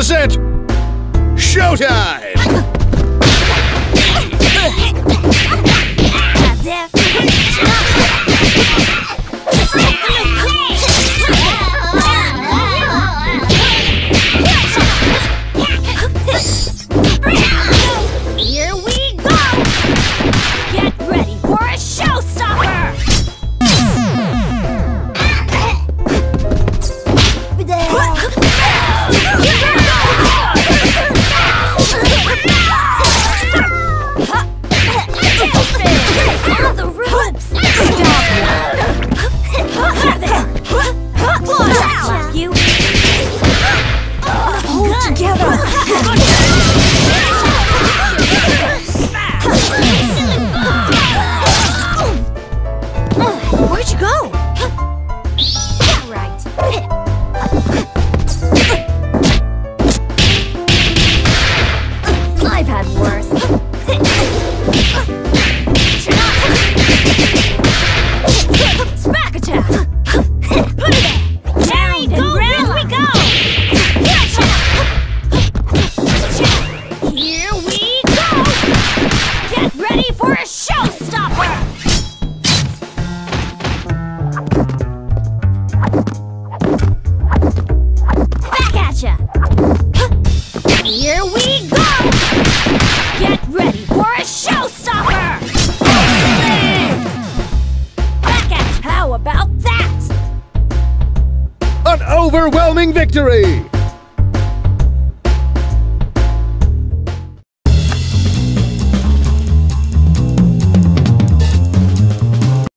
set! Showtime! As if. Here we go! Get ready for a showstopper! On the ropes! Stop! You! Hold together! Where'd you go? Right. I've had worse. Smack attack! Put it in! Down and round we go! Here we go! Get ready for a showstopper! Back at ya! Here we go! Get ready for a showstopper! Back at ya! How about that? An overwhelming victory!